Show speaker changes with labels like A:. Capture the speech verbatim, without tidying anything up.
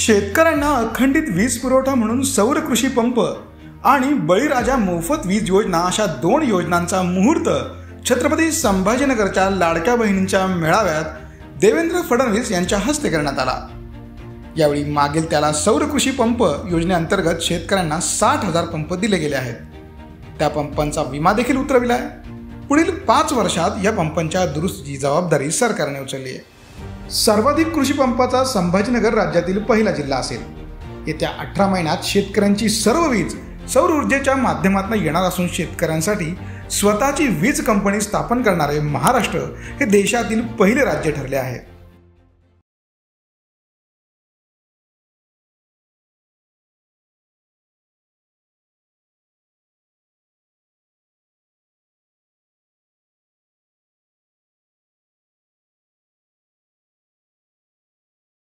A: शेतकऱ्यांना अखंडित वीज पुरवठा म्हणून सौर कृषी पंप आणि बळीराजा मोफत वीज योजना अशा दोन योजनांचा मुहूर्त छत्रपती संभाजीनगरच्या लाडक्या बहिणींच्या मेळाव्यात देवेंद्र फडणवीस यांच्या हस्ते करण्यात आला। यावेळी मागील त्याला सौर कृषी पंप योजनेअंतर्गत शेतकऱ्यांना साठ हजार पंप दिले गेले आहेत। त्या पंपांचा विमा देखील उतरविला आहे। पुढील पाच वर्षात या पंपांच्या दुरुस्तीची जबाबदारी सरकारने उचलली आहे। सर्वाधिक कृषी पंपाचा संभाजीनगर राज्यातील पहिला जिल्हा असेल। येत्या अठरा महिन्यात शेतकऱ्यांची सर्व वीज सौर ऊर्जेच्या माध्यमातून येणार असून शेतकऱ्यांसाठी स्वतःची वीज कंपनी स्थापन करणारे महाराष्ट्र हे देशातील पहिले राज्य ठरले आहे।